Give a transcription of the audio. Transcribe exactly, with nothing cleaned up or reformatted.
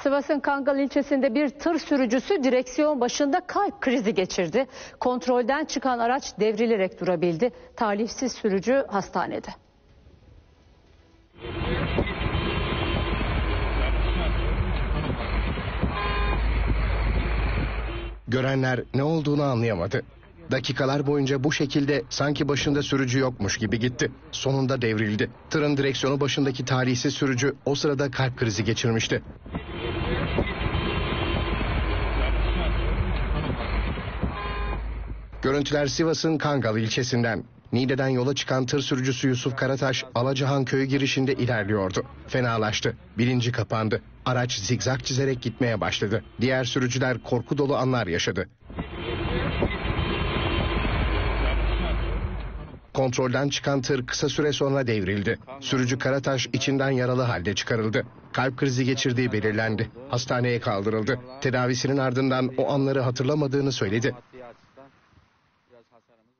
Sivas'ın Kangal ilçesinde bir tır sürücüsü direksiyon başında kalp krizi geçirdi. Kontrolden çıkan araç devrilerek durabildi. Talihsiz sürücü hastanede. Görenler ne olduğunu anlayamadı. Dakikalar boyunca bu şekilde sanki başında sürücü yokmuş gibi gitti. Sonunda devrildi. Tırın direksiyonu başındaki talihsiz sürücü o sırada kalp krizi geçirmişti. Görüntüler Sivas'ın Kangal ilçesinden. Niğde'den yola çıkan tır sürücüsü Yusuf Karataş, Alacahan köyü girişinde ilerliyordu. Fenalaştı. Bilinci kapandı. Araç zigzag çizerek gitmeye başladı. Diğer sürücüler korku dolu anlar yaşadı. Kontrolden çıkan tır kısa süre sonra devrildi. Sürücü Karataş içinden yaralı halde çıkarıldı. Kalp krizi geçirdiği belirlendi. Hastaneye kaldırıldı. Tedavisinin ardından o anları hatırlamadığını söyledi.